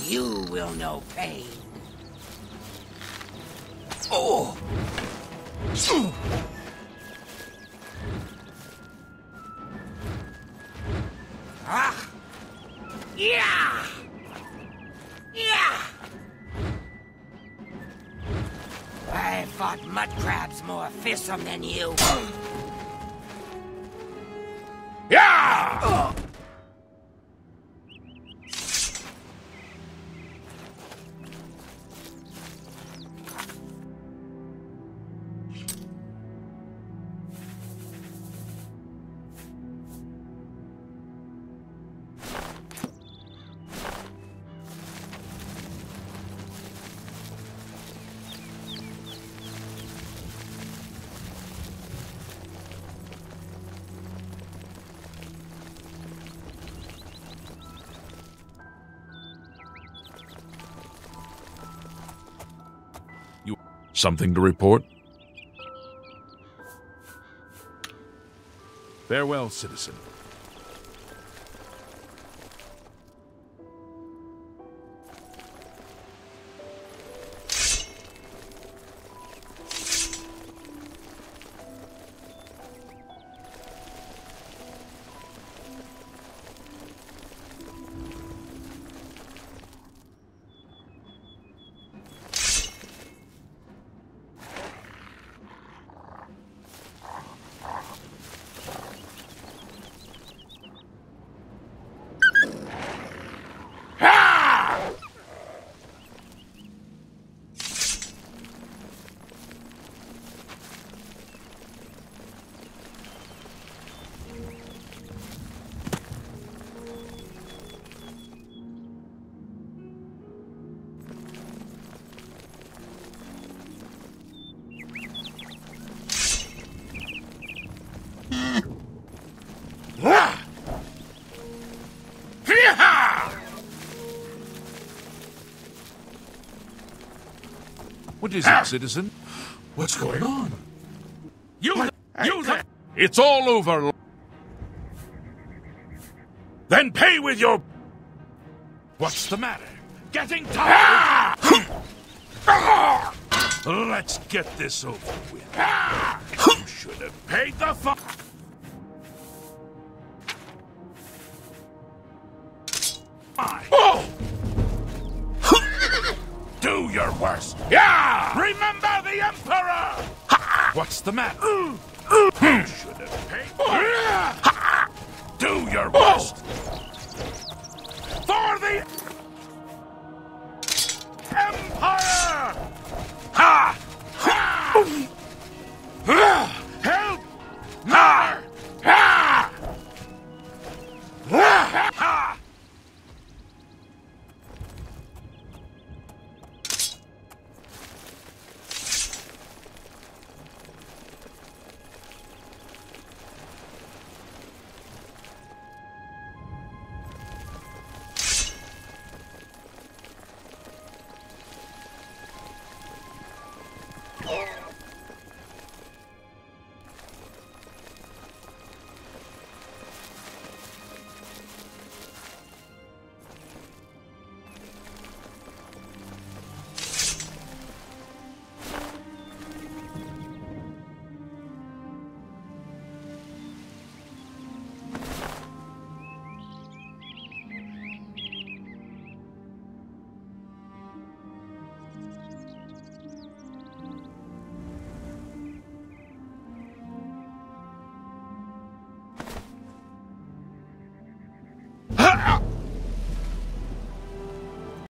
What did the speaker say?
you will know pain. Oh! Ah! Yeah! Yeah! I fought mud crabs more fearsome than you. Yeah! Something to report? Farewell, citizen. What is it, citizen? What's going on? It's all over. Then pay with your... What's the matter? Getting tired? Let's get this over with. You should have paid the fine. Do your worst. Yeah! Remember the Emperor! What's the matter? You should have paid. Do your worst. For the Empire!